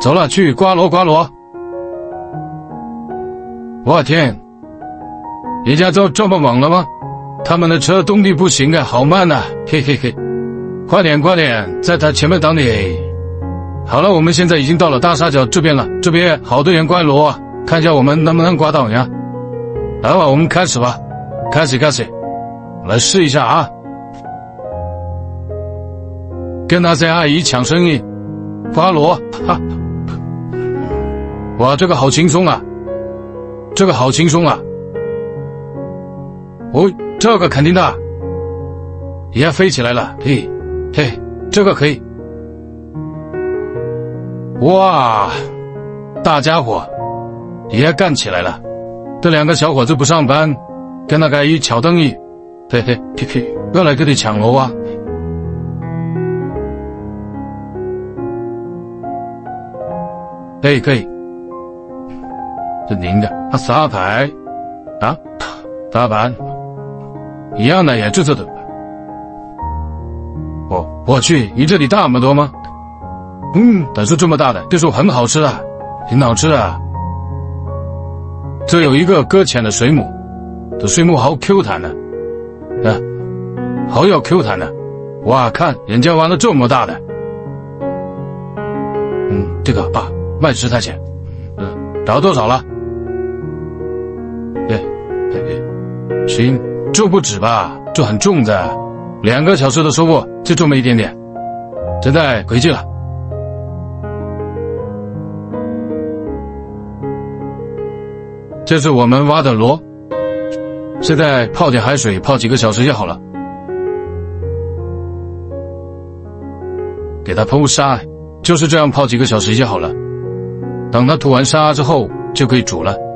走了，去刮螺刮螺。我天，人家都这么猛了吗？他们的车动力不行啊，好慢啊，嘿嘿嘿。快点快点，在他前面挡你。好了，我们现在已经到了大沙角这边了，这边好多人刮螺啊，看一下我们能不能刮到呀。来吧，我们开始吧，开始，来试一下啊。跟那些阿姨抢生意，刮螺，哈，哇，这个好轻松啊，这个好轻松啊。哦，这个肯定的，也飞起来了，嘿，嘿，这个可以。哇，大家伙也干起来了。这两个小伙子不上班，跟那个一挑灯一，嘿嘿嘿嘿，又来跟你抢螺啊。可以，这您的他撒牌啊，打板一样的也这的。我去，你这里大么多吗？但是这么大的，这树很好吃啊，挺好吃啊。这有一个搁浅的水母，这水母好 Q 弹呢，好有 Q 弹呢。哇，看人家玩了这么大的，这个爸卖10块钱，找多少了？行，这不止吧，这很重的，2个小时的收获就这么一点点，现在回去了。这是我们挖的螺，现在泡点海水，泡几个小时就好了。给它铺沙，就是这样泡几个小时就好了。等它吐完沙之后，就可以煮了。